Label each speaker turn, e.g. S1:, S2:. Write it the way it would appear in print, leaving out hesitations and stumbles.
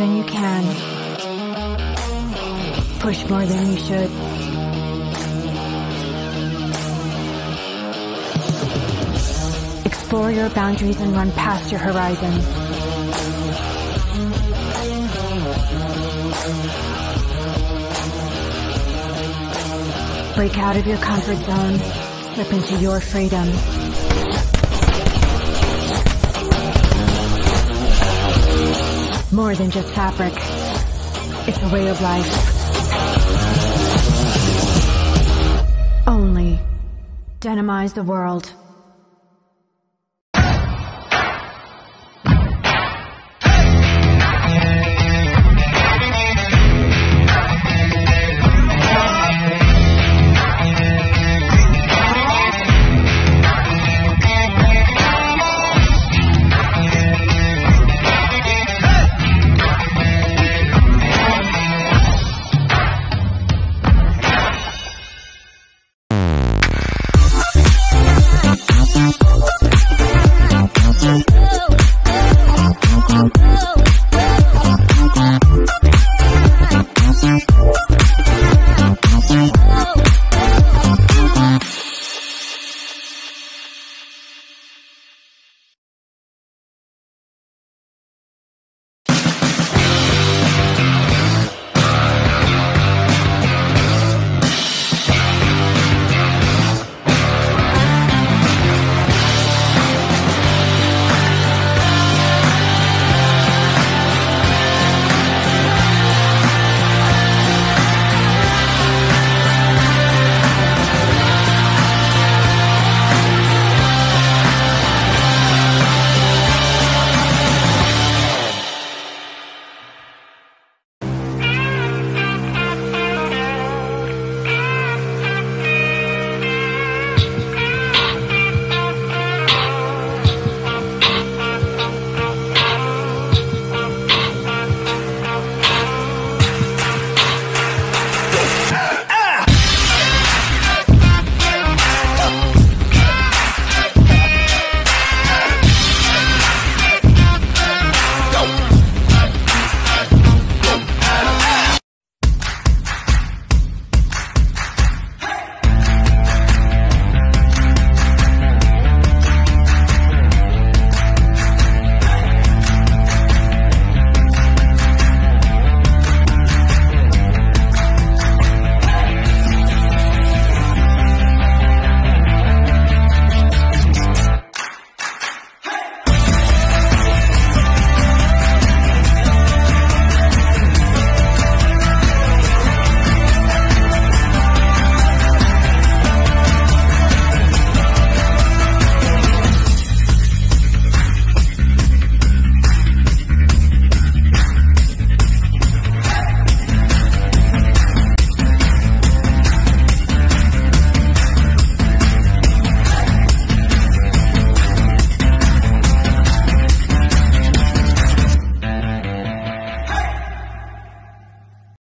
S1: than you can. Push more than you should. Explore your boundaries and run past your horizon. Break out of your comfort zone. Slip into your freedom. More than just fabric. It's a way of life. Only Denimize the world.